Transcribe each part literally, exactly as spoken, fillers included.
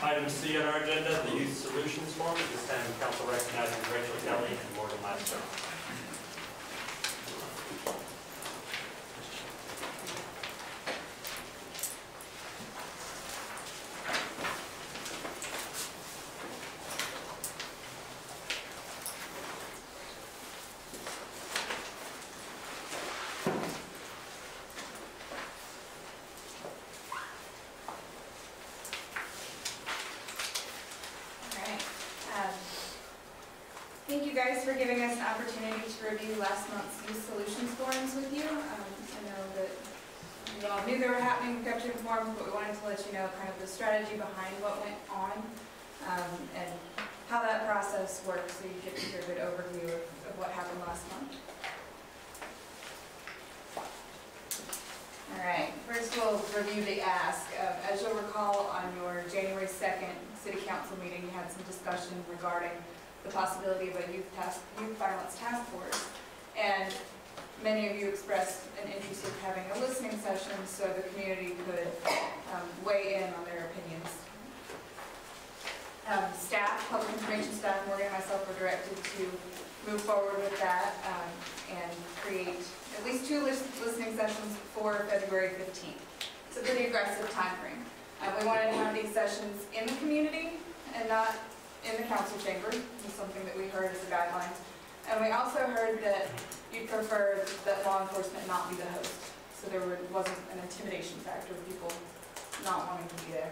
Item C on our agenda, the Youth Solutions Forum. At this time, council recognizes Rachel Kelly and Morgan Laster. Thank you guys for giving us an opportunity to review last month's Youth Solutions Forums with you. Um, I know that you all knew they were happening, we kept you informed, but we wanted to let you know kind of the strategy behind what went on um, and how that process works, so you get to hear a good overview of, of what happened last month. All right, first we'll review the ask. Uh, as you'll recall, on your January second City Council meeting, you had some discussion regarding the possibility of a youth, task, youth violence task force, and many of you expressed an interest in having a listening session so the community could um, weigh in on their opinions. Um, staff, public information staff, Morgan and myself were directed to move forward with that um, and create at least two list listening sessions for February fifteenth. It's a pretty aggressive time frame. Uh, we wanted to have these sessions in the community and not in the council chamber. Is something that we heard as a guideline. And we also heard that you'd prefer that law enforcement not be the host. So there wasn't an intimidation factor of people not wanting to be there.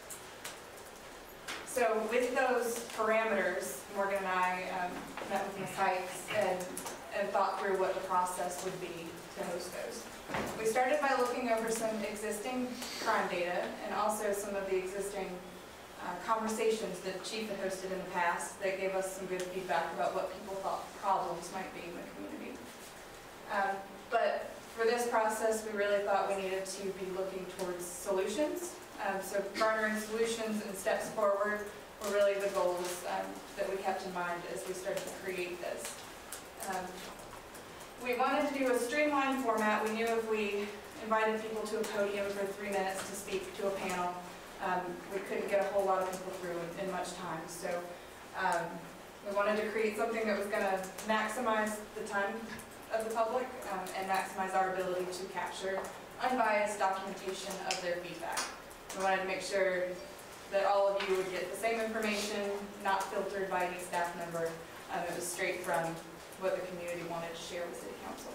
So with those parameters, Morgan and I um, met with Miz Hikes and, and thought through what the process would be to host those. We started by looking over some existing crime data and also some of the existing Uh, conversations that Chief had hosted in the past that gave us some good feedback about what people thought problems might be in the community. Um, but for this process, we really thought we needed to be looking towards solutions. Um, so garnering solutions and steps forward were really the goals um, that we kept in mind as we started to create this. Um, we wanted to do a streamlined format. We knew if we invited people to a podium for three minutes to speak to a panel, Um, we couldn't get a whole lot of people through in, in much time. So um, we wanted to create something that was going to maximize the time of the public um, and maximize our ability to capture unbiased documentation of their feedback. We wanted to make sure that all of you would get the same information, not filtered by any staff member. Um, it was straight from what the community wanted to share with City Council.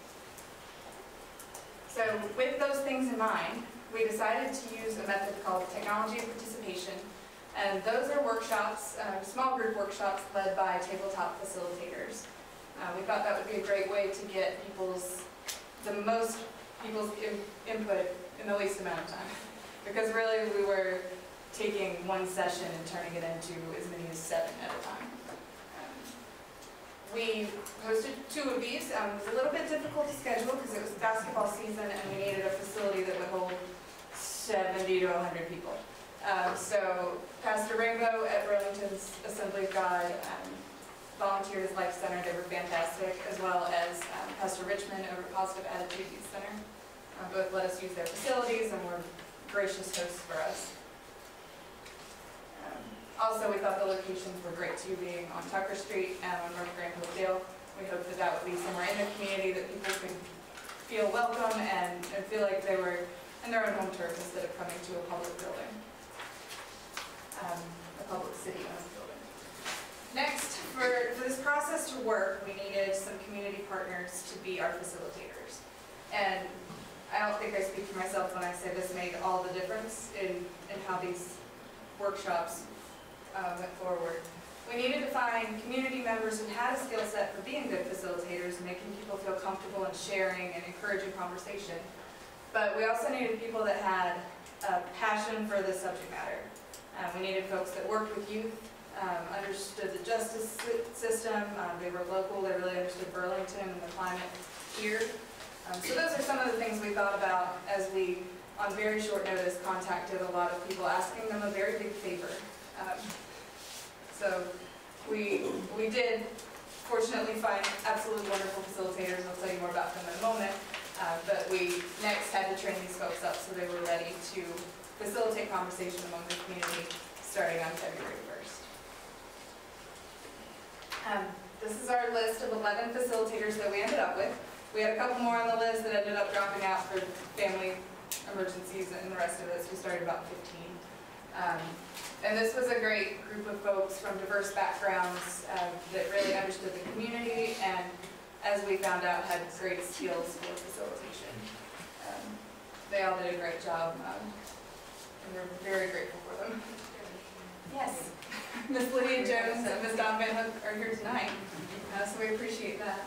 So with those things in mind, we decided to use a method called technology of participation, and those are workshops, uh, small group workshops led by tabletop facilitators. Uh, we thought that would be a great way to get people's, the most people's in, input in the least amount of time, because really we were taking one session and turning it into as many as seven at a time. Um, we hosted two of these. Um, it was a little bit difficult to schedule because it was basketball season and we needed a facility that would hold seventy to a hundred people. Um, so Pastor Rainbow at Burlington's Assembly of God, um, Volunteers Life Center, they were fantastic, as well as um, Pastor Richmond over at Positive Attitude Youth Center. Um, both let us use their facilities and were gracious hosts for us. Um, also, we thought the locations were great too, being on Tucker Street and on North Grand Hopedale. We hope that that would be somewhere in the community that people could feel welcome and, and feel like they were in their own home turf instead of coming to a public building, um, a public city-owned building. Next, for, for this process to work, we needed some community partners to be our facilitators. And I don't think I speak for myself when I say this made all the difference in, in how these workshops uh, went forward. We needed to find community members who had a skill set for being good facilitators and making people feel comfortable and sharing and encouraging conversation. But we also needed people that had a passion for the subject matter. Um, we needed folks that worked with youth, um, understood the justice system, um, they were local, they really understood Burlington and the climate here. Um, so those are some of the things we thought about as we, on very short notice, contacted a lot of people asking them a very big favor. Um, so we, we did fortunately find absolutely wonderful facilitators. I'll tell you more about them in a moment. Uh, but we next had to train these folks up so they were ready to facilitate conversation among the community, starting on February first. Um, this is our list of eleven facilitators that we ended up with. We had a couple more on the list that ended up dropping out for family emergencies, and the rest of us, we started about fifteen. Um, and this was a great group of folks from diverse backgrounds uh, that really understood the community, and as we found out, had great skills for facilitation. Um, they all did a great job, um, and we're very grateful for them. Yes, Miss Lydia Jones and Miss Dawn Van Hook are here tonight, uh, so we appreciate that.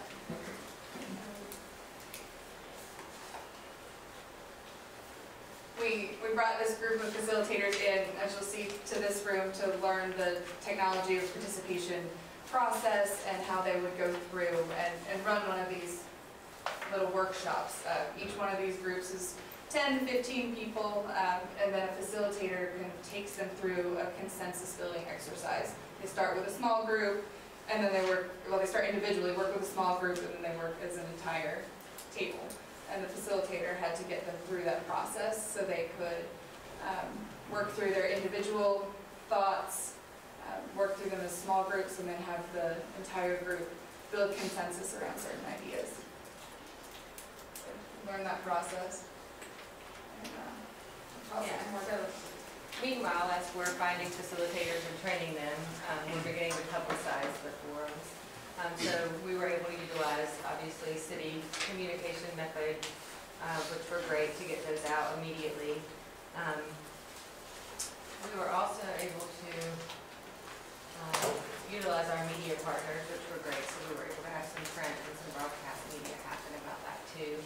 We, we brought this group of facilitators in, as you'll see, to this room to learn the technology of participation process and how they would go through and, and run one of these little workshops. Uh, each one of these groups is ten, fifteen people, um, and then a facilitator can, takes them through a consensus building exercise. They start with a small group, and then they work, well, they start individually, work with a small group, and then they work as an entire table. And the facilitator had to get them through that process so they could um, work through their individual thoughts, uh, work through them as small groups, and then have the entire group build consensus around certain ideas. So learn that process. And, uh, Yeah, so meanwhile, as we're finding facilitators and training them, um, we're beginning to publicize the forums. Um, so we were able to utilize, obviously, city communication method, uh, which were great to get those out immediately. Um, we were also able to uh, utilize our media partners, which were great. So we were able to have some print and some broadcast media happen about that too.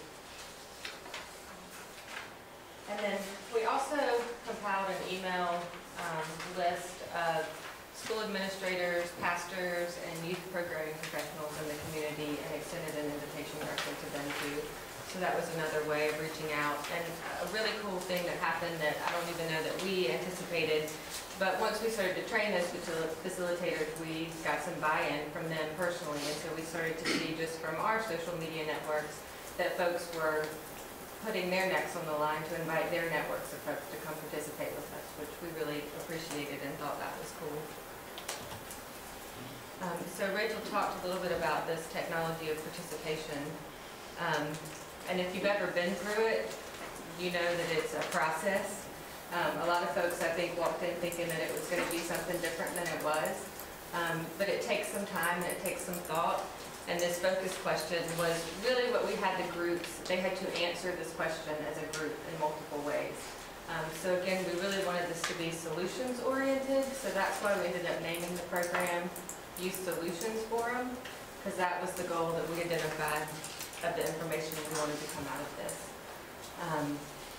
And then we also compiled an email um, list of school administrators, pastors, and youth programming professionals in the community, and extended an invitation directly to them too. So that was another way of reaching out. And a really cool thing that happened that I don't even know that we anticipated, but once we started to train those facilitators, we got some buy-in from them personally, and so we started to see just from our social media networks that folks were putting their necks on the line to invite their networks of folks to come participate with us, which we really appreciated and thought that was cool. Um, so Rachel talked a little bit about this technology of participation. Um, and if you've ever been through it, you know that it's a process. Um, a lot of folks, I think, walked in thinking that it was going to be something different than it was. Um, but it takes some time and it takes some thought. And this focus question was really what we had the groups, they had to answer this question as a group in multiple ways. Um, so again, we really wanted this to be solutions oriented, so that's why we ended up naming the program Youth Solutions Forum, because that was the goal that we identified of the information we wanted to come out of this. Um,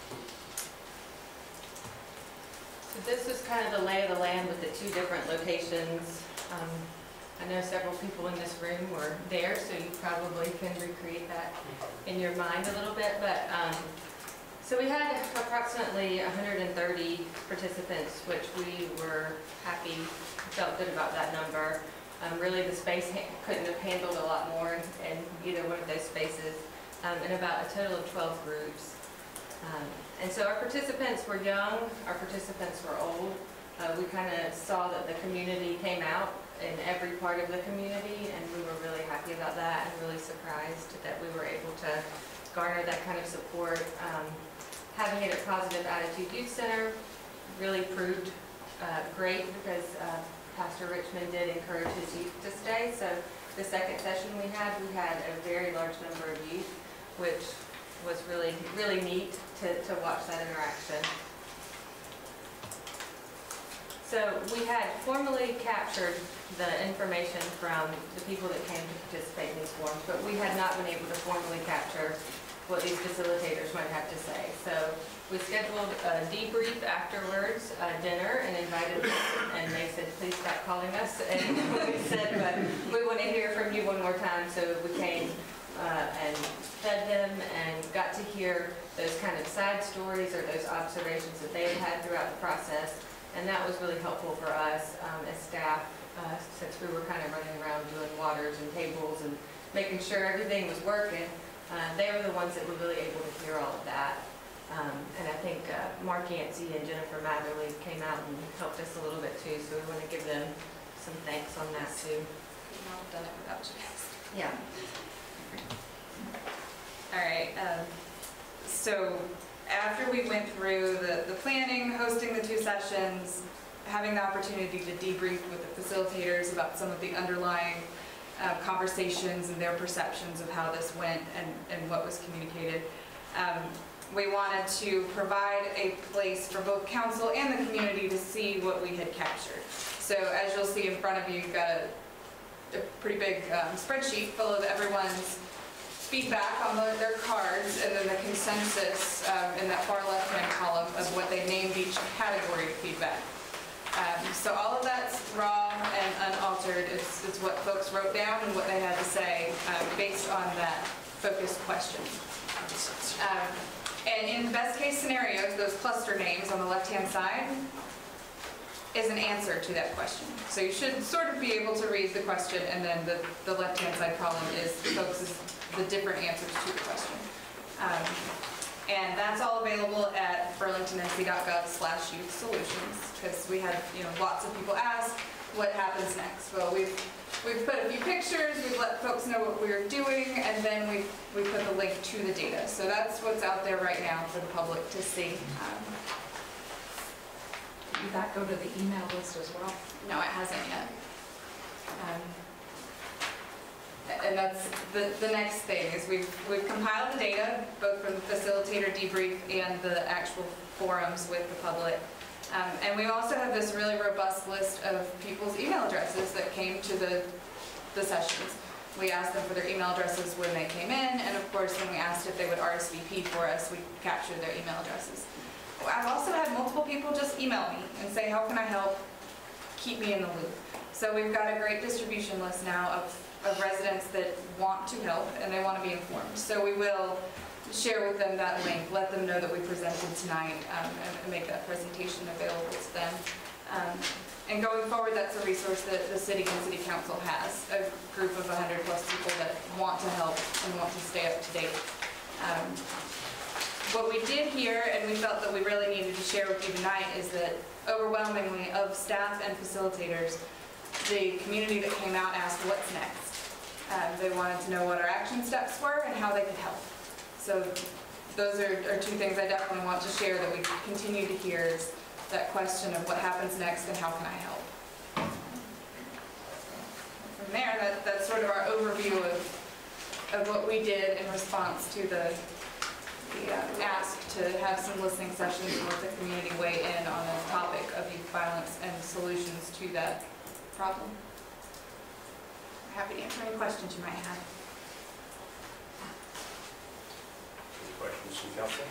so this was kind of the lay of the land with the two different locations. Um, I know several people in this room were there, so you probably can recreate that in your mind a little bit. But um, so we had approximately one hundred thirty participants, which we were happy, felt good about that number. Um, really, the space ha couldn't have handled a lot more in either one of those spaces, um, and about a total of twelve groups. Um, and so our participants were young, our participants were old. Uh, we kind of saw that the community came out in every part of the community, and we were really happy about that and really surprised that we were able to garner that kind of support. Um, having it at Positive Attitude Youth Center really proved uh, great because uh, Pastor Richmond did encourage his youth to stay. So the second session we had, we had a very large number of youth, which was really, really neat to, to watch that interaction. So we had formally captured the information from the people that came to participate in these forums, but we had not been able to formally capture what these facilitators might have to say. So we scheduled a debrief afterwards, a dinner, and invited them, and they said, please stop calling us. And we said, but we want to hear from you one more time. So we came uh, and fed them and got to hear those kind of side stories or those observations that they had had throughout the process. And that was really helpful for us um, as staff, uh, since we were kind of running around doing waters and tables and making sure everything was working. Uh, they were the ones that were really able to hear all of that. Um, And I think uh, Mark Yancey and Jennifer Matherly came out and helped us a little bit too, so we want to give them some thanks on that too. Couldn't have done it without you guys. Yeah. All right, um, so after we went through the, the planning, hosting the two sessions, having the opportunity to debrief with the facilitators about some of the underlying uh, conversations and their perceptions of how this went and, and what was communicated, um, we wanted to provide a place for both council and the community to see what we had captured. So as you'll see in front of you, you've got a, a pretty big um, spreadsheet full of everyone's feedback on the, their cards, and then the consensus um, in that far left-hand column of what they named each category of feedback. Um, so all of that's raw and unaltered. It's, it's what folks wrote down and what they had to say um, based on that focused question. Um, and in best case scenarios, those cluster names on the left-hand side is an answer to that question. So you should sort of be able to read the question, and then the, the left-hand side column is focuses the different answers to the question. Um, and that's all available at burlington n c dot gov slash youth solutions, because we had you know lots of people ask, what happens next? Well, we've we've put a few pictures, we've let folks know what we're doing, and then we we put the link to the data. So that's what's out there right now for the public to see. Um, Did that go to the email list as well? no, it hasn't yet. Um, And that's the, the next thing, is we've, we've compiled the data, both from the facilitator debrief and the actual forums with the public. Um, and we also have this really robust list of people's email addresses that came to the, the sessions. We asked them for their email addresses when they came in, and of course when we asked if they would R S V P for us, we captured their email addresses. I've also had multiple people just email me and say, how can I help? Keep me in the loop. So we've got a great distribution list now of of residents that want to help and they want to be informed. So we will share with them that link, let them know that we presented tonight, um, and, and make that presentation available to them. Um, and going forward, that's a resource that the city and city council has, a group of one hundred plus people that want to help and want to stay up to date. Um, what we did here, and we felt that we really needed to share with you tonight, is that overwhelmingly of staff and facilitators, the community that came out asked what's next. Um, they wanted to know what our action steps were and how they could help. So those are, are two things I definitely want to share that we continue to hear, is that question of what happens next and how can I help. From there, that, that's sort of our overview of, of what we did in response to the, the uh, ask to have some listening sessions and let the community weigh in on the topic of youth violence and solutions to that problem. Happy to answer any questions you might have. Any questions from council?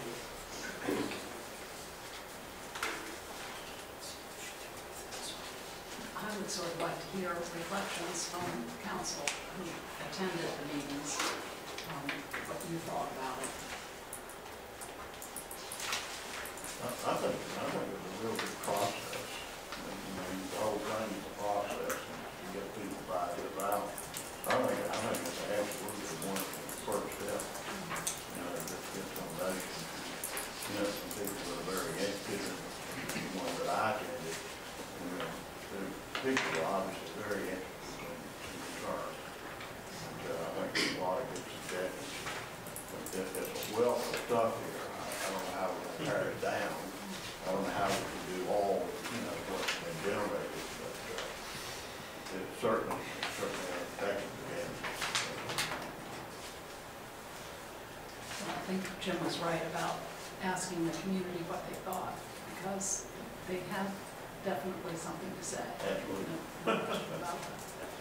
I would sort of like to hear reflections from council who attended the meetings, um, what you thought about it. I I think, I think it was a real good process. I mean, the whole thing is a process, and you get people by it. I don't, I think, I think it's absolutely a wonderful first step. You know, just get some foundation. You know, some people that are very interested in the ones that I attended. You know, the people are obviously very interested in concerned. And uh, I think there's a lot of good suggestions. But there's there's a wealth of stuff here. I I don't know how we're going to tear it down. I don't know how we can do all, you know, what's been generated, but uh, it's certainly, certainly effective again. Well, I think Jim was right about asking the community what they thought, because they have definitely something to say. Absolutely. No question about that.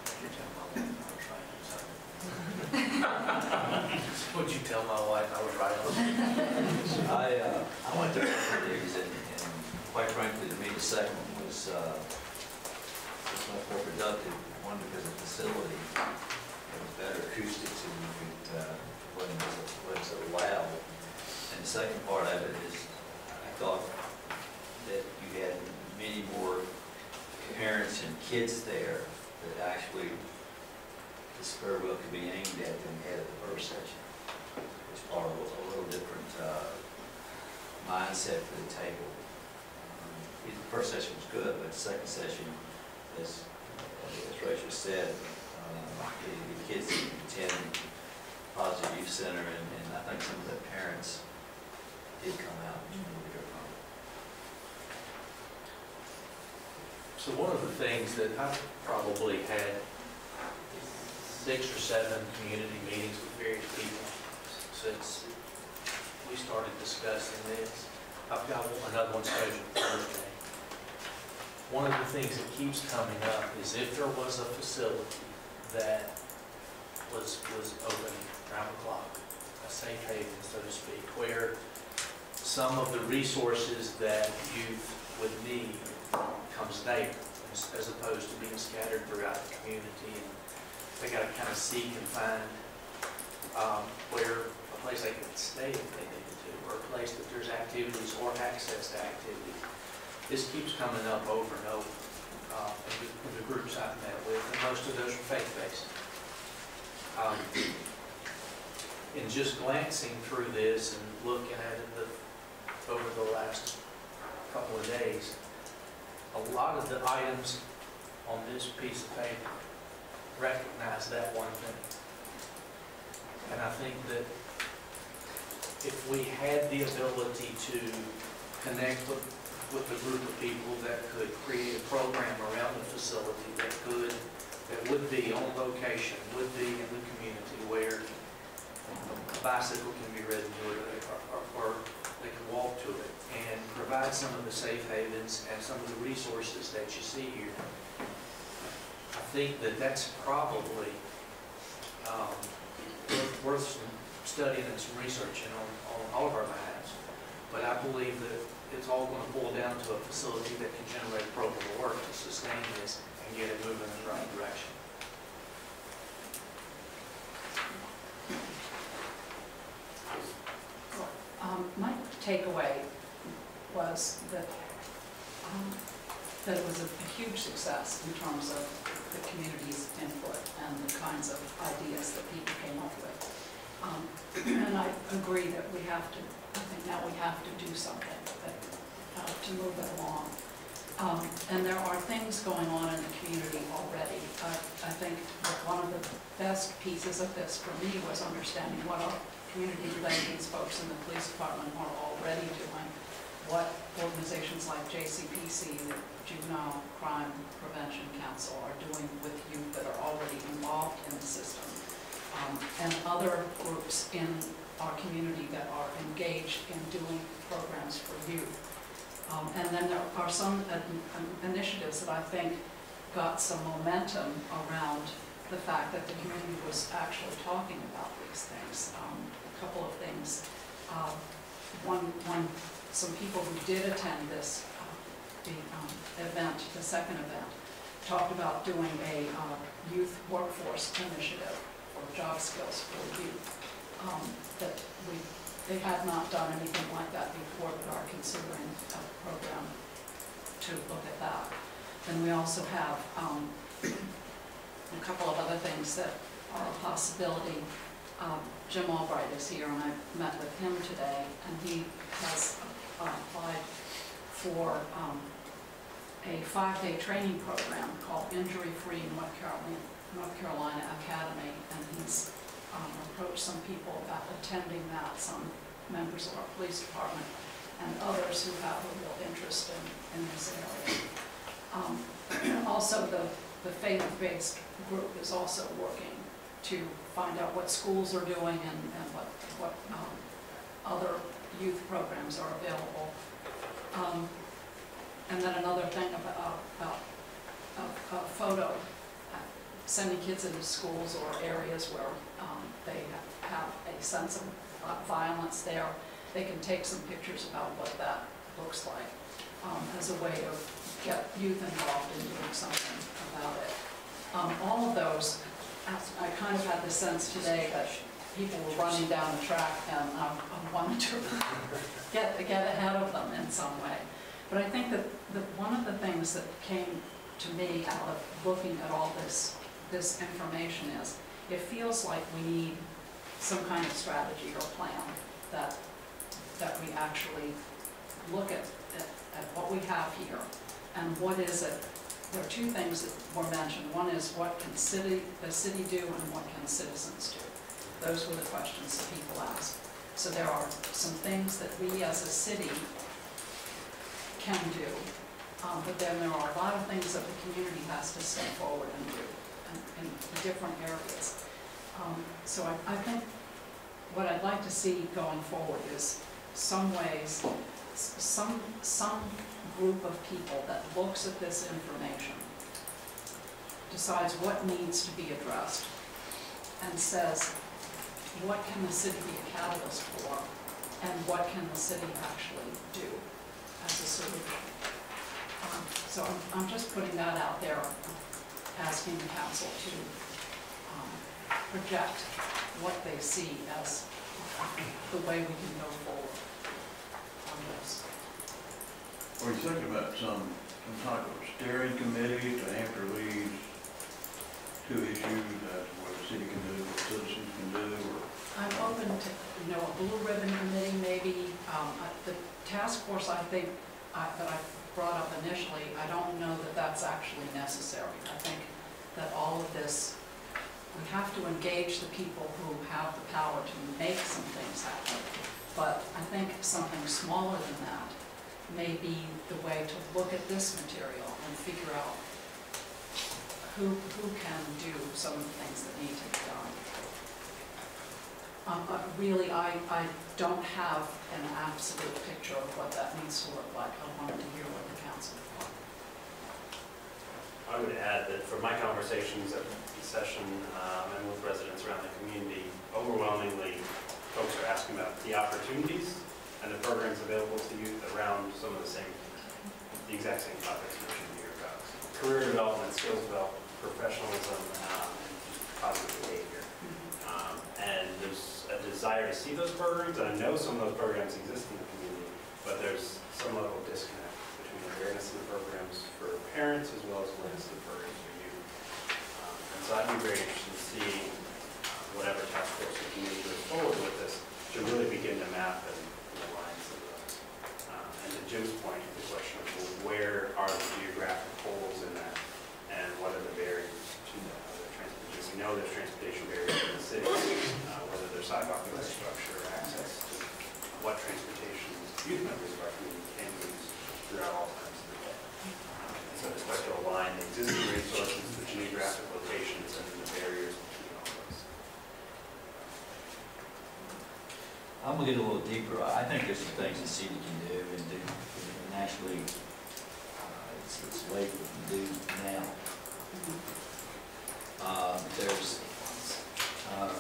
Would you tell my wife I was right on? I, uh, I went to both of these, and, and quite frankly, to me, the second one was, uh, was much more productive. One, because of the facility, it was better acoustics, and you could, uh, wasn't, wasn't so loud. And the second part of it is, I thought that you had many more parents and kids there that actually this farewell could be aimed at than we had at the first section. It's part of a, a little different uh, mindset for the table. Um, The first session was good, but the second session, as, as Rachel said, uh, the, the kids attend Positive Youth Center, and, and I think some of the parents did come out and really good from it. So one of the things that I've probably had six or seven community meetings with various people since we started discussing this. I've got another one scheduled for Thursday. One of the things that keeps coming up is if there was a facility that was, was open around the clock, a safe haven, so to speak, where some of the resources that youth would need comes there, as, as opposed to being scattered throughout the community, and they got to kind of seek and find um, where a place they can stay if they needed to, or a place that there's activities or access to activities. This keeps coming up over and over uh, in, the, in the groups I've met with, and most of those are faith-based. Um, in just glancing through this and looking at it the, over the last couple of days, a lot of the items on this piece of paper recognize that one thing. And I think that if we had the ability to connect with, with a group of people that could create a program around the facility that could, that would be on location, would be in the community where a bicycle can be ridden to it, or, or, or they can walk to it, and provide some of the safe havens and some of the resources that you see here. I think that that's probably um, worth some studying and some researching on, on all of our behalves. But I believe that it's all going to boil down to a facility that can generate a program of work to sustain this and get it moving in the right direction. Um, my takeaway was that, um, that it was a, a huge success in terms of the community's input and the kinds of ideas that people came up with. Um, and I agree that we have to, I think now we have to do something that, uh, to move it along. Um, and there are things going on in the community already. Uh, I think that one of the best pieces of this for me was understanding what our community relations folks in the police department are already doing, what organizations like J C P C, the Juvenile Crime Prevention Council, are doing with youth that are already involved in the system, um, and other groups in our community that are engaged in doing programs for youth. Um, and then there are some uh, initiatives that I think got some momentum around the fact that the community was actually talking about these things. Um, a couple of things. Uh, one, one, some people who did attend this uh, the um, event, the second event, talked about doing a uh, youth workforce initiative for job skills for youth. Um, that we, they had not done anything like that before, but are considering a program to look at that. And we also have um, a couple of other things that are a possibility. Um, Jim Albright is here, and I met with him today, and he has uh, applied for um, a five-day training program called Injury Free North Carolina, North Carolina Academy, and he's um, approached some people about attending that, some members of our police department, and others who have a real interest in, in this area. Um, also, the, the faith-based group is also working to find out what schools are doing and, and what, what um, other youth programs are available. Um, and then another thing about, about a, a photo, uh, sending kids into schools or areas where um, they have a sense of uh, violence there. They can take some pictures about what that looks like um, as a way to get youth involved in doing something about it. Um, all of those, I kind of had the sense today that people were running down the track, and um, I wanted to get, get ahead of them in some way. But I think that the, one of the things that came to me out of looking at all this, this information is, it feels like we need some kind of strategy or plan that, that we actually look at, at, at what we have here and what is it. There are two things that were mentioned. One is what can city, the city do and what can citizens do? Those were the questions that people asked. So there are some things that we as a city can do, um, but then there are a lot of things that the community has to step forward and do in, in different areas. Um, so I, I think what I'd like to see going forward is some ways, some, some group of people that looks at this information, decides what needs to be addressed, and says, what can the city be a catalyst for, and what can the city actually do as a solution? Um, so I'm, I'm just putting that out there, asking the council to um, project what they see as the way we can go forward on this. Were you thinking about some, some type of steering committee to answer these two issues, as what the city can do, what citizens can do, or? I'm open to, you know, a blue ribbon committee maybe. Um, I- the task force, I think, I- that I brought up initially, I don't know that that's actually necessary. I think that all of this, we have to engage the people who have the power to make some things happen. But I think something smaller than that may be the way to look at this material and figure out who, who can do some of the things that need to be done. Um, uh, really, I, I don't have an absolute picture of what that needs to look like. I wanted to hear what the council thought. I would add that from my conversations at the session um, and with residents around the community, overwhelmingly, folks are asking about the opportunities and the programs available to youth around some of the same, the exact same topics we should hear about. Career development, skills development, professionalism, um, and positive behavior. Um, and there's a desire to see those programs, and I know some of those programs exist in the community, but there's some level of disconnect between awareness of the programs for parents as well as awareness of the programs for youth. Um, and so I'd be very interested to see uh, whatever task force or committee goes forward with this to really begin to map and the lines of those. Um, and to Jim's point, the question of well, where are the geographic holes in that, and what are the barriers to that? Are there transportation? We know there's transportation barriers in the city, uh, whether there's sidewalk infrastructure, access to what transportation youth members of our community can use throughout all times of the day. Um, and so to start to align the existing resources, the geographic locations, and the barriers between all those. I'm gonna get a little deeper. I think there's some things the city can do and do, and actually, uh, it's, it's way we can do now. Uh, there's, um,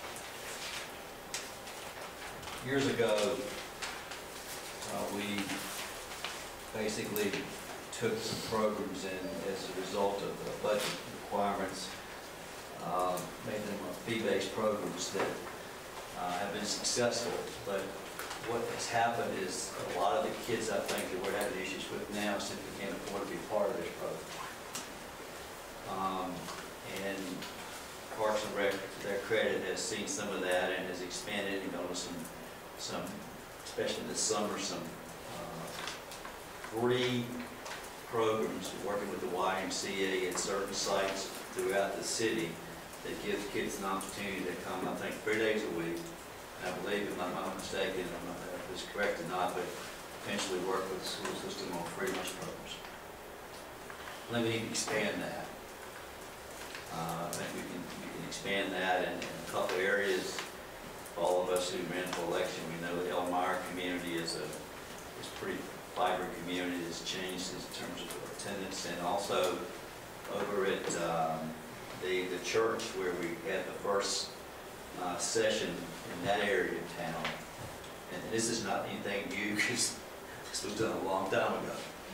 years ago, uh, we basically took some programs in as a result of the budget requirements, uh, made them fee-based programs that uh, have been successful. But what has happened is a lot of the kids, I think, that we're having issues with now simply can't afford to be part of this program. Um, and Parks and Rec, to their credit, has seen some of that and has expanded, you know, some, some, especially this summer, some uh, free programs working with the Y M C A at certain sites throughout the city that gives kids an opportunity to come, I think, three days a week. And I believe, if I'm not mistaken, I'm not sure if it's correct or not, but potentially work with the school system on free lunch programs. I think we need to expand that. Uh, I think we can, we can expand that in, in a couple areas. For all of us who ran for election, we know the Elmira community is a, is a pretty vibrant community that's changed in terms of attendance, and also over at um, the, the church where we had the first uh, session in that area of town. And this is not anything new, because this was done a long time ago.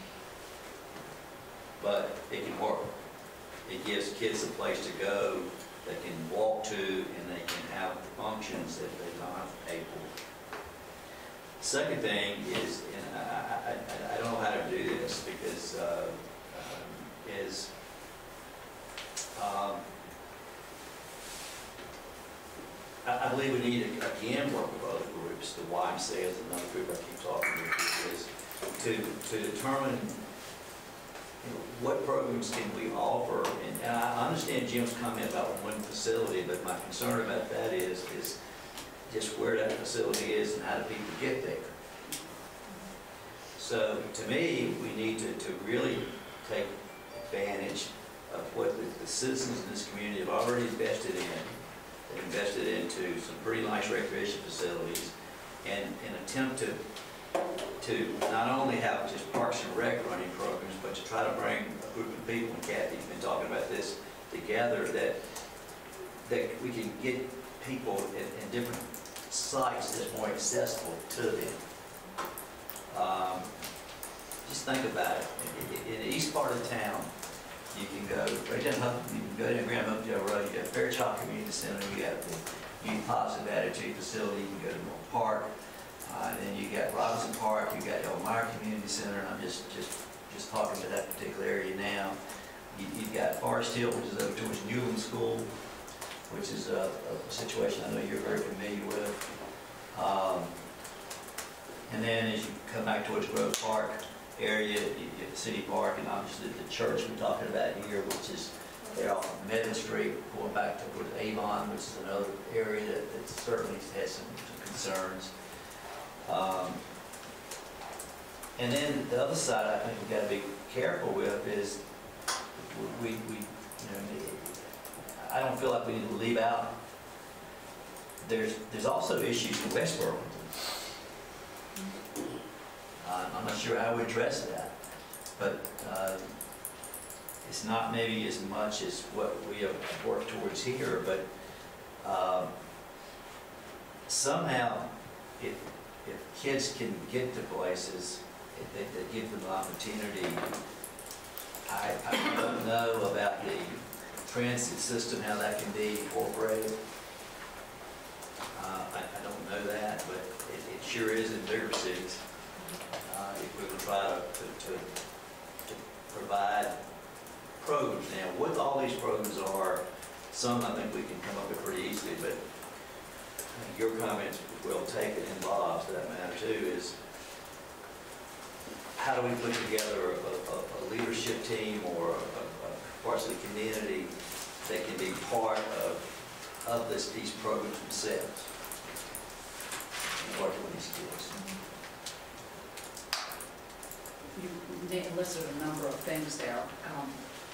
But it can work. It gives kids a place to go, they can walk to, and they can have functions that they don't have to pay for. Second thing is, and I, I, I, I don't know how to do this, because uh, um, is um, I, I believe we need to again work with other groups. The Y M C A is another group I keep talking to, is to, to determine, you know, what programs can we offer. And and I understand Jim's comment about one facility, but my concern about that is, is just where that facility is and how do people get there. So to me, we need to, to really take advantage of what the, the citizens in this community have already invested in. They've invested into some pretty nice recreation facilities, and, and attempt to, to not only have just Parks and Rec running programs, but to try to bring a group of people, and Kathy's been talking about this, together, that, that we can get people in, in different sites that's more accessible to them. Um, just think about it. In, in the east part of town, you can go right down, Huff- you can go down Grand Hopedale Road. You got Fairchild Community Center. You got the Youth Positive Attitude Facility. You can go to North Park. Uh, and then you got Robinson Park. You got Elmira Community Center. And I'm just just just talking to that particular area now. You, you've got Forest Hill, which is over towards Newland School, which is a, a situation I know you're very familiar with. Um, and then as you come back towards Grove Park area, you get the City Park, and obviously the church we're talking about here, which is there off of Medlin Street, going back towards Avon, which is another area that, that certainly has some, some concerns. Um, and then the other side I think we've got to be careful with is we, we, you know, I don't feel like we need to leave out. There's, there's also issues in West Burlington. Uh, I'm not sure how we address that, but uh, it's not maybe as much as what we have worked towards here, but uh, somehow if, if kids can get to places, if they, they give them the opportunity. I, I don't know about the transit system, how that can be incorporated. Uh, I, I don't know that, but it, it sure is in bigger cities. Uh, if we would try to, to, to, to provide programs. Now, what all these programs are, some I think we can come up with pretty easily, but your comments will take it, and Bob's for that matter too, is how do we put together a, a, a leadership team or a, a parts of the community that can be part of, of this, these programs themselves and working with these kids. You na- listed a number of things there. Um,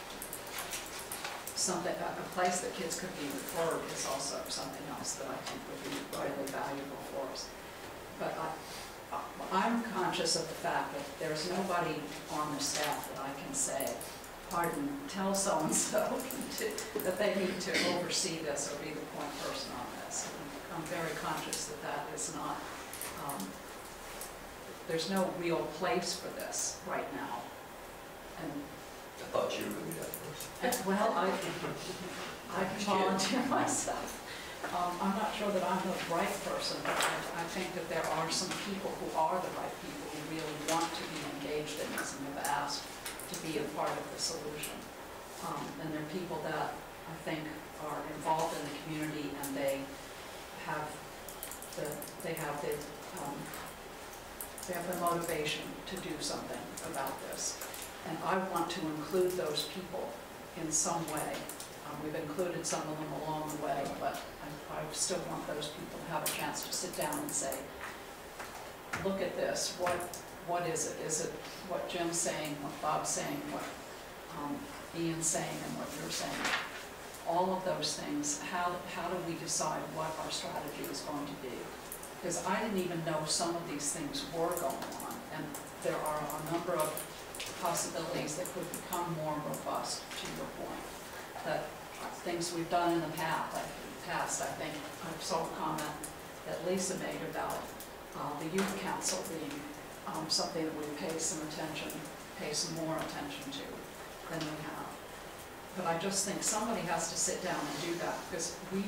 something, a, a place that kids could be referred is also something else that I think would be really valuable for us. But I, I'm conscious of the fact that there's nobody on the staff that I can say, pardon, tell so-and-so that they need to oversee this or be the point person on this. And I'm very conscious that that is not, um, there's no real place for this right now. And I thought you were going to be that person. well, I, I can volunteer myself. Um, I'm not sure that I'm the right person, but I, I think that there are some people who are the right people who really want to be engaged in this and have asked to be a part of the solution. Um, and they're people that I think are involved in the community, and they have the they have the um, they have the motivation to do something about this. And I want to include those people in some way. Um, we've included some of them along the way, but I, I still want those people to have a chance to sit down and say, look at this, what what is it? Is it what Jim's saying, what Bob's saying, what um, Ian's saying, and what you're saying? All of those things, how, how do we decide what our strategy is going to be? Because I didn't even know some of these things were going on, and there are a number of possibilities that could become more robust, to your point. That things we've done in the past, like past, I think I saw a comment that Lisa made about uh, the youth council being um, something that we pay some attention, pay some more attention to than we have. But I just think somebody has to sit down and do that, because we,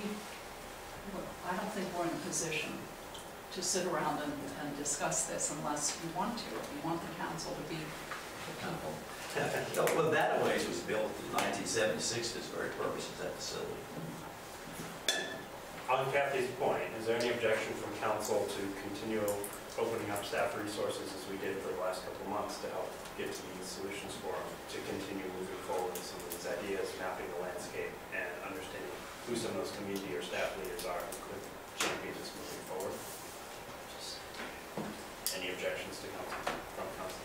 I don't think we're in a position to sit around and, and discuss this unless you want to, if you want the council to be the people. Well, that ways was built in nineteen seventy-six for its very purposes, that facility. On Kathy's point, is there any objection from council to continue opening up staff resources as we did for the last couple of months to help get to these solutions for them, to continue moving forward with some of these ideas, mapping the landscape, and understanding who some of those community or staff leaders are who could champion this moving forward? Any objections to council, from council?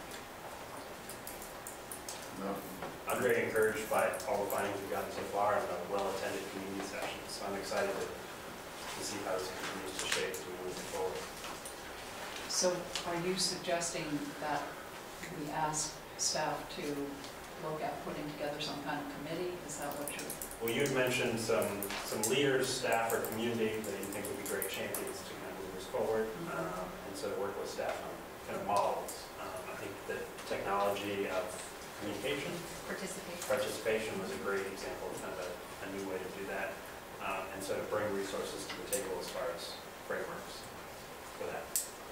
No. I'm very encouraged by all the findings we've gotten so far and the well-attended community sessions. So I'm excited to, to see how this continues to shape as we move forward. So are you suggesting that we ask staff to look at putting together some kind of committee? Is that what you're? Well, you'd mentioned some, some leaders, staff, or community that you think would be great champions to kind of move us forward. Mm-hmm. um, and so to work with staff on kind of models. Um, I think that technology of communication, Participate. participation was a great example of kind of a, a new way to do that. Um, and so to bring resources to the table as far as frameworks for that.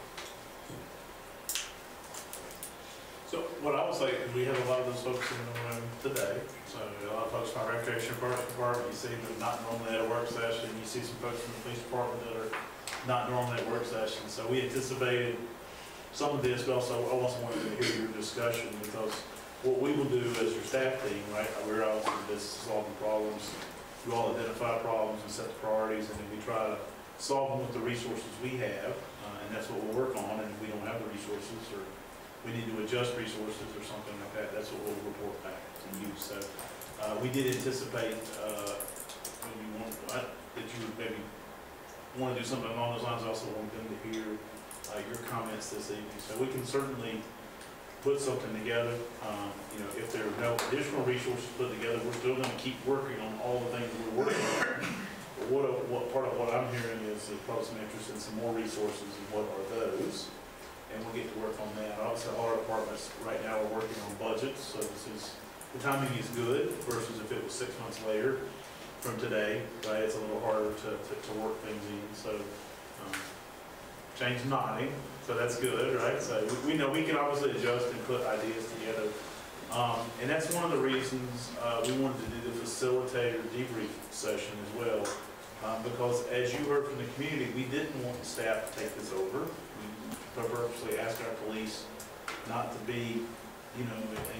So what I would say is we have a lot of those folks in the room today. So a lot of folks from our recreation department, you see them not normally at a work session. You see some folks from the police department that are not normally at work sessions. So we anticipated some of this, but also I also wanted to hear your discussion, because what we will do as your staff team, right, we're out in this solving problems. We all identify problems and set the priorities, and then we try to solve them with the resources we have. Uh, and that's what we'll work on. And if we don't have the resources, or we need to adjust resources or something like that, that's what we'll report back to you. So uh, we did anticipate uh, when you want, uh, that you would maybe want to do something along those lines. I also want them to hear uh, your comments this evening. So we can certainly put something together. Um, you know, if there are no additional resources put together, we're still going to keep working on all the things we're working on. But what, what part of what I'm hearing is there's probably some interest in some more resources, and what are those? And we'll get to work on that. Obviously, all our departments right now are working on budgets, so this is, the timing is good versus if it was six months later from today, right? It's a little harder to, to, to work things in, so um, change nodding, so that's good, right? So we, we know we can obviously adjust and put ideas together. Um, and that's one of the reasons uh, we wanted to do the facilitator debrief session as well. Um, because as you heard from the community, we didn't want the staff to take this over. We purposely asked our police not to be, you know, a,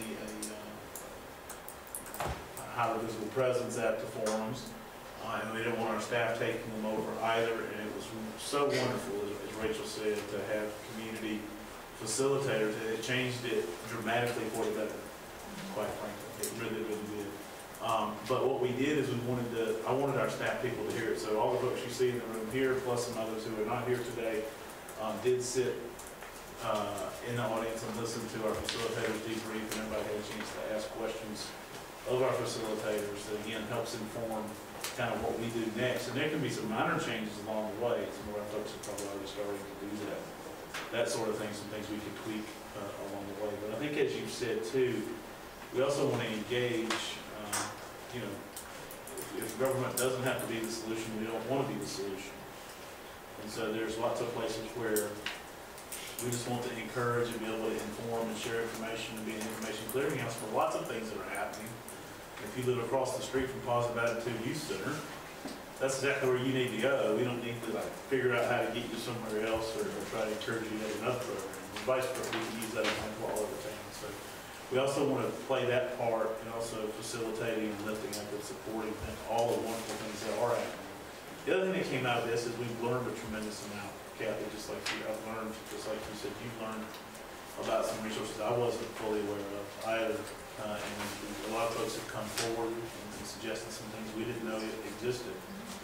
a, a highly visible presence at the forums. Uh, and we didn't want our staff taking them over either. And it was so wonderful, as, as Rachel said, to have community facilitators. And it changed it dramatically for the better, quite frankly. It really, really did. Um, but what we did is we wanted to, I wanted our staff people to hear it. So all the folks you see in the room here, plus some others who are not here today, um, did sit uh, in the audience and listen to our facilitators debrief, and everybody had a chance to ask questions of our facilitators that, again, helps inform kind of what we do next. And there can be some minor changes along the way. Some of our folks are probably already starting to do that. That sort of thing, some things we can tweak uh, along the way. But I think, as you've said too, we also want to engage. Um, you know, if, if government doesn't have to be the solution, we don't want to be the solution. And so there's lots of places where we just want to encourage and be able to inform and share information and be an information clearinghouse for lots of things that are happening. If you live across the street from Positive Attitude Youth Center, that's exactly where you need to go. We don't need to like, figure out how to get you somewhere else, or, or try to encourage you to get another program. And vice versa, we can use that example all over town. So we also want to play that part, and also facilitating and lifting up and supporting things, all the wonderful things that are happening. The other thing that came out of this is we've learned a tremendous amount. Kathy, just like you, I've learned, just like you said, you've learned about some resources I wasn't fully aware of either. Uh, and a lot of folks have come forward and suggested some things we didn't know existed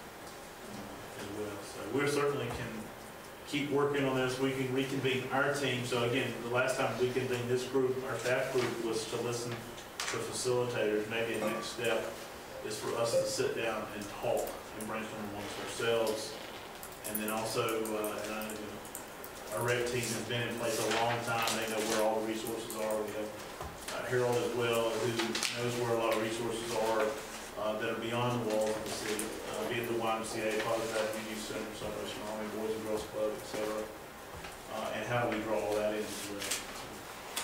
uh, as well. So we certainly can keep working on this. We can reconvene our team. So again, the last time we convened this group, our staff group, was to listen to facilitators. Maybe the next step is for us to sit down and talk and brainstorm amongst ourselves. And then also, uh, and I, you know, our rec team has been in place a long time. They know where all the resources are. We have uh, Harold as well, who knows where a lot of resources are uh, that are beyond the walls of the city, uh, be it the Y M C A, Positive Attitude Youth Center, Salvation Army, Boys and Girls Club, et cetera. Uh, and how do we draw all that in as well?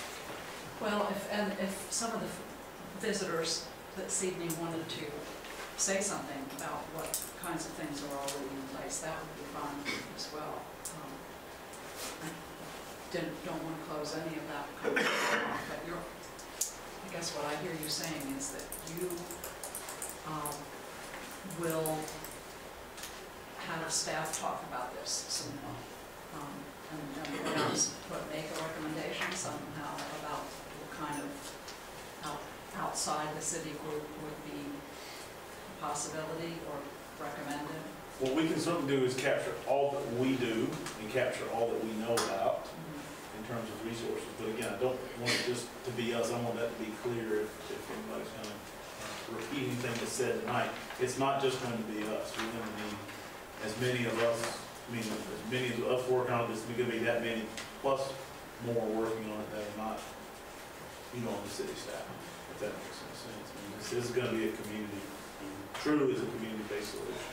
Well, if, and if some of the visitors this evening wanted to say something about what kinds of things are already in place, that would be fun as well. Um, I didn't, don't want to close any of that conversation off, but you're, I guess what I hear you saying is that you um, will have a staff talk about this somehow, um, and, and perhaps what, make a recommendation somehow about what kind of out, outside the city group would be a possibility or recommended. What we can certainly do is capture all that we do and capture all that we know about in terms of resources. But again, I don't want it just to be us. I want that to be clear if, if anybody's going to repeat anything that's said tonight. It's not just going to be us. We're going to need as many of us, I mean, as many of us working on this, we're going to be that many, plus more working on it that are not, you know, on the city staff, if that makes any sense. I mean, this is going to be a community, truly is a community-based solution.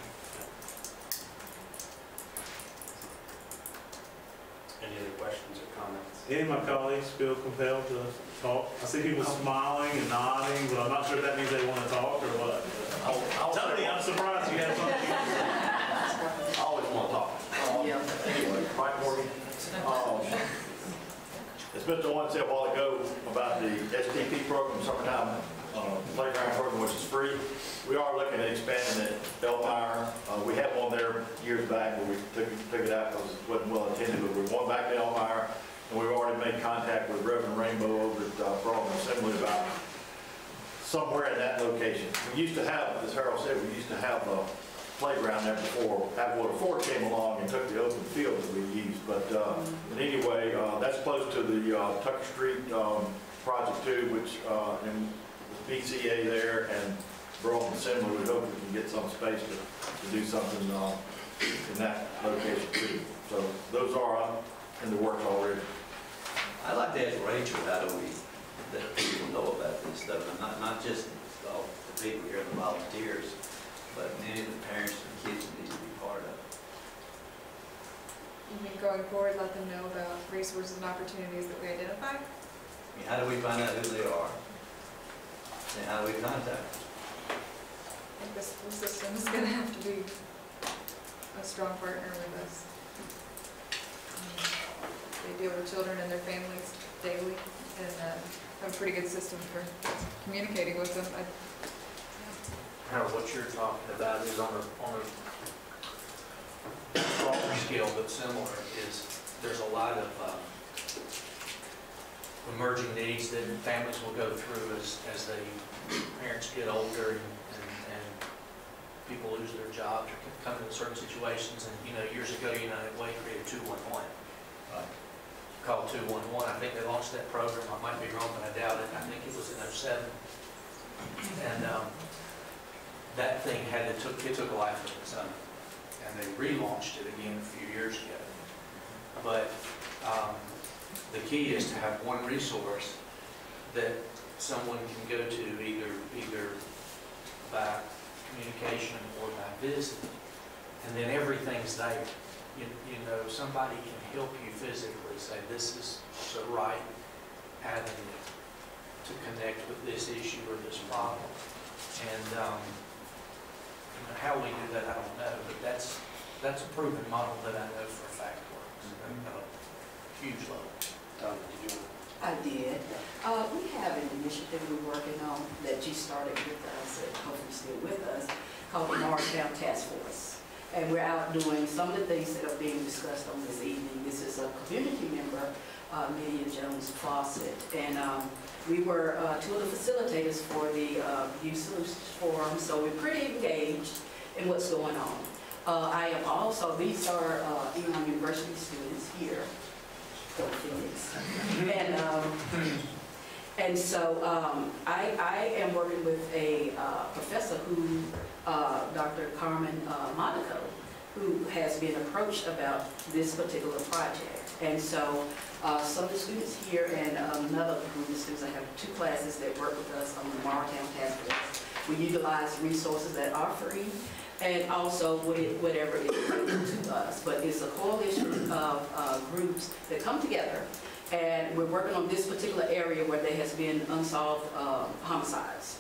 Any other questions or comments? Any of my colleagues feel compelled to talk? I see people smiling and nodding, but I'm not sure if that means they want to talk or what. I'll- I'll- Tony, I'm surprised you have something. I always want to talk. Um, Anyway, Mike Morgan. Um, As Mister Owen said a while ago about the S T P program, summertime uh, playground program, which is free, we are looking at expanding it. Elmire, uh, we had one there years back, but we took, took it out because it wasn't well attended, but we're going back to Elmire, and we've already made contact with Reverend Rainbow over at uh, Broughton Assembly about somewhere in that location. We used to have, as Harold said, we used to have a playground there before Applewater Ford came along and took the open field that we used. But uh, but anyway, uh, that's close to the uh, Tucker Street um, project too, which uh, in B C A there and Broughton Assembly, we hope we can get some space to, to do something uh, in that location too. So those are uh, in the works already. I'd like to ask Rachel, how do we let people know about this stuff? And not, not just uh, the people here, the volunteers, but many of the parents and kids need to be part of it. You mean going forward, let them know about resources and opportunities that we identify? I mean, how do we find out who they are? And how do we contact them? I think the school system is going to have to be a strong partner with us. Um, They deal with children and their families daily and uh, have a pretty good system for communicating with them. I, Harold, what you're talking about is on a, on a smaller scale, but similar, is there's a lot of um, emerging needs that families will go through as, as they, parents get older and, and, and people lose their jobs or come into certain situations. And, you know, years ago, United Way created two one one. Right. Called two one one. I think they launched that program. I might be wrong, but I doubt it. I think it was in oh seven. And um, that thing had, it took, it took a life of its own. And they relaunched it again a few years ago. But um, the key is to have one resource that someone can go to either, either by communication or by visiting. And then everything's there. You, you know, somebody can help you physically say, this is the right avenue to connect with this issue or this problem. And um, you know, how we do that, I don't know, but that's that's a proven model that I know for a fact works at a huge level. Tom, did you want I did. Uh, we have an initiative we're working on that you started with us, and hopefully still with us, called the Morristown Task Force. And we're out doing some of the things that are being discussed on this evening. This is a community member, uh, Lydia Jones Fawcett. And um, we were uh, two of the facilitators for the uh, Youth Solutions Forum, so we're pretty engaged in what's going on. Uh, I am also, these are uh, Elon University students here. Go Phoenix. And, um, and so um, I, I am working with a uh, professor who, uh, Doctor Carmen uh, Monaco, who has been approached about this particular project. And so uh, some of the students here and another group of students, I have two classes that work with us on the Morristown Task Force. We utilize resources that are free and also whatever is available to us. But it's a coalition of uh, groups that come together, and we're working on this particular area where there has been unsolved uh, homicides.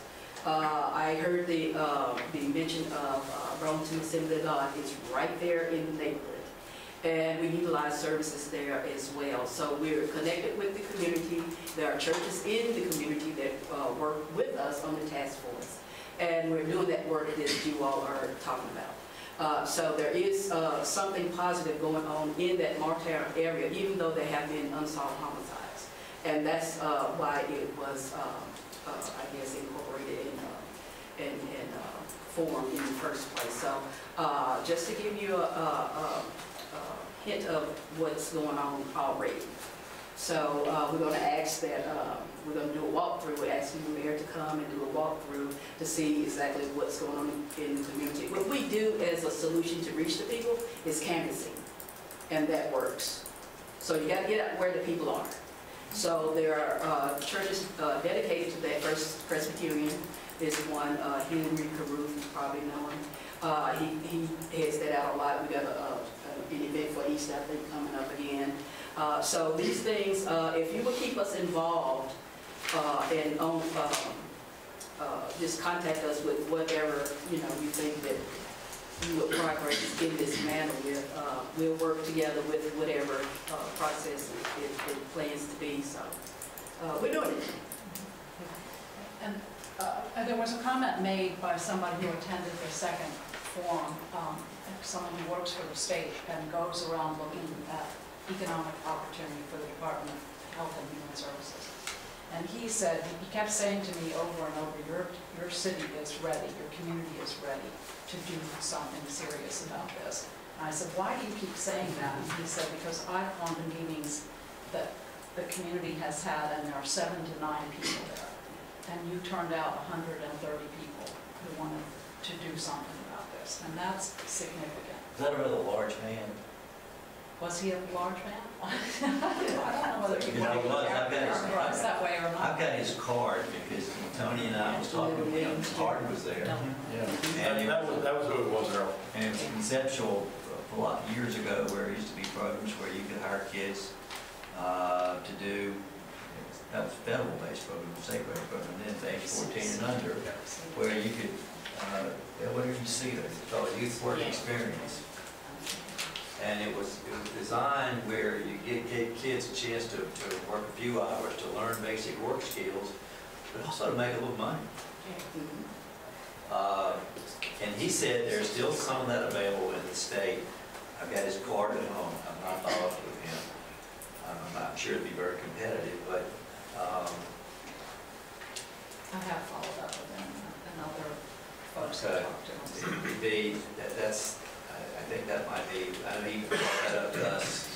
Uh, I heard the, uh, the mention of uh, Burlington Assembly of God is right there in the neighborhood. And we utilize services there as well. So we're connected with the community. There are churches in the community that uh, work with us on the task force. And we're doing that work that you all are talking about. Uh, so there is uh, something positive going on in that Martown area, even though there have been unsolved homicides. And that's uh, why it was, um, uh, I guess, incorporated in, uh, in, in uh, form in the first place. So uh, just to give you a, a, a, a hint of what's going on already. So uh, we're going to ask that, uh, we're going to do a walkthrough. We're asking the mayor to come and do a walkthrough to see exactly what's going on in the community. What we do as a solution to reach the people is canvassing, and that works. So you got to get out where the people are. So there are uh, churches uh, dedicated to that. First Presbyterian is one, uh, Henry Caruth, you probably know him. Uh, he, he heads that out a lot. We got a, a, an event for Easter, I think, coming up again. Uh, so these things, uh, if you would keep us involved uh, and on, um, uh, just contact us with whatever, you know, you think that you would progress in this manner with, uh, we'll work together with whatever uh, process it, it plans to be. So uh, we're doing it. And, uh, and there was a comment made by somebody who attended the second forum, um, someone who works for the state and goes around looking at economic opportunity for the Department of Health and Human Services. And he said, he kept saying to me over and over, your, your city is ready, your community is ready to do something serious about this. And I said, why do you keep saying that? And he said, because I've gone to meetings that the community has had, and there are seven to nine people there. And you turned out one hundred thirty people who wanted to do something about this. And that's significant. Is that a rather large man? Was he a large man? I don't know whether he You know, was what, I've got his- characterized that way or I've not. got his card because Tony and I was talking to him, his card was there. No. Yeah, And it that was, that was who it was, Earl. And it was conceptual a lot of years ago where it used to be programs where you could hire kids uh, to do, that was federal-based program, state-based program, then age fourteen and under, where you could, uh, what did you see there? It's called a youth work experience. And it was, it was designed where you get, give kids a chance to, to work a few hours to learn basic work skills, but also to make a little money. Uh, and he said there's still some of that available in the state. I've got his card at home. I've not followed up with him. I'm not sure it'd be very competitive, but um, I have followed up with him and other folks Okay. have talked to him. it'd be, that, that's, I, I think that might be, I don't even brought that up to us.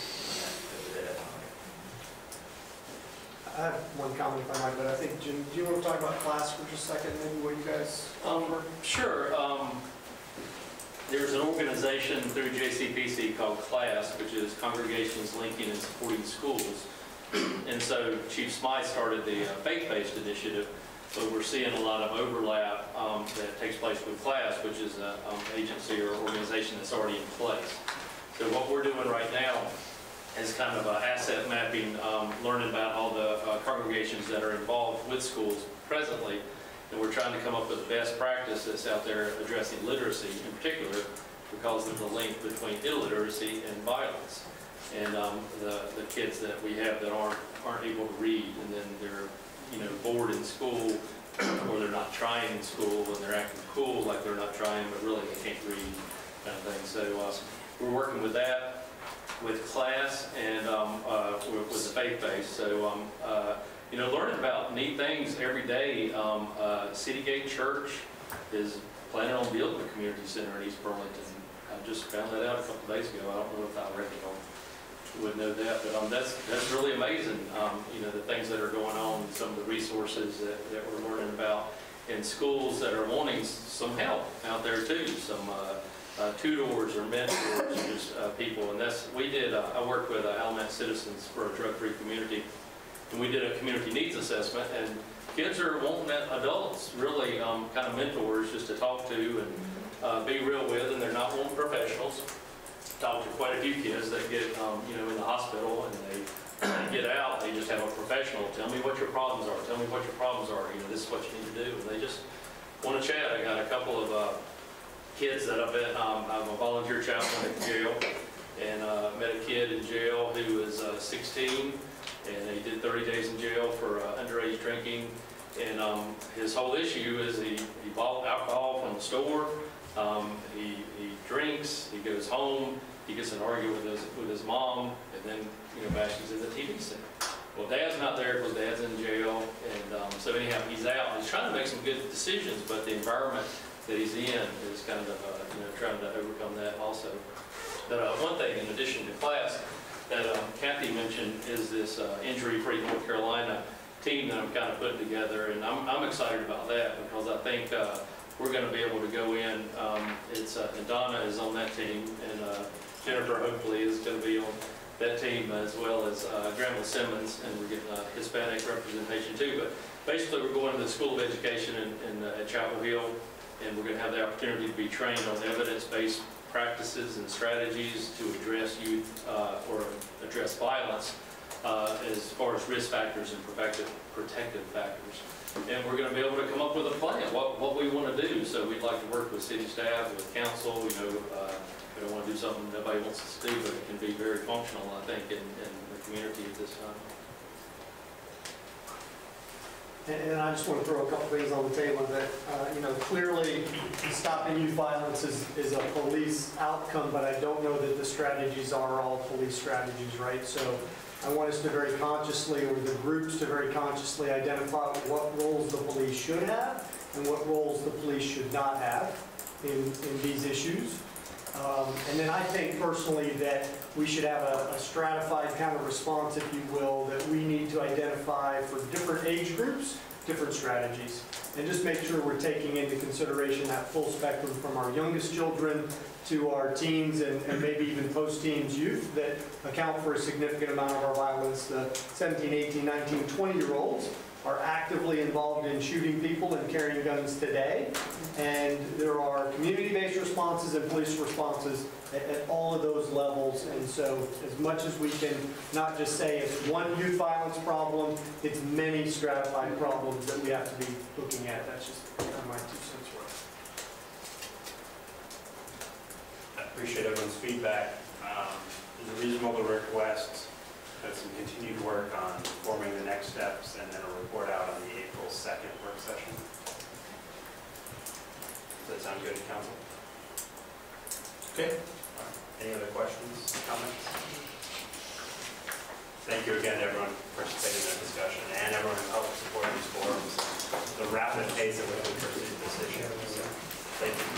I have one comment if I might, but I think, Jim, do you want to talk about class for just a second, maybe what you guys offer? Sure. Um, There's an organization through J C P C called CLASS, which is Congregations Linking and Supporting Schools. And so Chief Smythe started the uh, faith-based initiative, but we're seeing a lot of overlap um, that takes place with CLASS, which is an um, agency or organization that's already in place. So what we're doing right now is kind of a asset mapping, um, learning about all the uh, congregations that are involved with schools presently. And we're trying to come up with best practice that's out there addressing literacy in particular because of the link between illiteracy and violence. And um, the, the kids that we have that aren't, aren't able to read, and then they're, you know, bored in school, or they're not trying in school, and they're acting cool like they're not trying, but really they can't read, kind of thing. So uh, we're working with that, with CLASS, and um, uh, with, with the faith-based. So um, uh, you know, learning about neat things every day. Um, uh, City Gate Church is planning on building a community center in East Burlington. I just found that out a couple days ago. I don't know if I read it on, would know that, but um, that's that's really amazing. Um, you know, the things that are going on, some of the resources that, that we're learning about in schools that are wanting some help out there too. Some uh, uh, tutors or mentors, or just uh, people. And that's we did. Uh, I worked with uh, Alamance Citizens for a drug-free community. And we did a community needs assessment, and kids are wanting adults, really um, kind of mentors just to talk to and uh, be real with, and they're not wanting professionals. Talked to quite a few kids that get, um, you know, in the hospital, and they get out, they just have a professional, tell me what your problems are, tell me what your problems are, you know, this is what you need to do. And they just want to chat. I got a couple of uh, kids that I've been, um, I'm a volunteer chaplain at jail, and uh, met a kid in jail who was uh, sixteen, and he did thirty days in jail for uh, underage drinking. And um, his whole issue is he, he bought alcohol from the store, um, he, he drinks, he goes home, he gets in an argument with his, with his mom, and then, you know, bashes in the T V set. Well, Dad's not there because Dad's in jail, and um, so anyhow, he's out. He's trying to make some good decisions, but the environment that he's in is kind of, uh, you know, trying to overcome that also. But uh, one thing, in addition to class, that um, Kathy mentioned is this uh, Injury-Free North Carolina team that I'm kind of putting together, and I'm, I'm excited about that because I think uh, we're going to be able to go in. Um, it's uh, and Donna is on that team, and uh, Jennifer hopefully is going to be on that team, as well as uh, Granville Simmons, and we're getting uh, Hispanic representation too. But basically, we're going to the School of Education in, in, uh, at Chapel Hill, and we're going to have the opportunity to be trained on evidence-based practices and strategies to address youth uh, or address violence uh, as far as risk factors and protective, protective factors. And we're going to be able to come up with a plan, what, what we want to do. So we'd like to work with city staff, with council, you know, uh, we don't want to do something nobody wants us to do, but it can be very functional, I think, in, in the community at this time. And and I just want to throw a couple things on the table that, uh, you know, clearly stopping youth violence is, is a police outcome, but I don't know that the strategies are all police strategies, right? So I want us to very consciously, or the groups to very consciously identify what roles the police should have and what roles the police should not have in, in these issues. Um, and then I think personally that we should have a, a stratified kind of response, if you will, that we need to identify for different age groups, different strategies. And just make sure we're taking into consideration that full spectrum from our youngest children to our teens and, and maybe even post-teens youth that account for a significant amount of our violence. The seventeen, eighteen, nineteen, twenty year olds are actively involved in shooting people and carrying guns today. And there are community-based responses and police responses at, at all of those levels. And so as much as we can not just say it's one youth violence problem, it's many stratified problems that we have to be looking at. That's just my two cents worth. I appreciate everyone's feedback. Um, It's a reasonable request. Have some continued work on forming the next steps and then a report out on the April second work session. Does that sound good to council? Okay. Any other questions, comments? Thank you again to everyone for participating in the discussion and everyone who helped support these forums, the rapid pace at which we pursued this issue. So, thank you.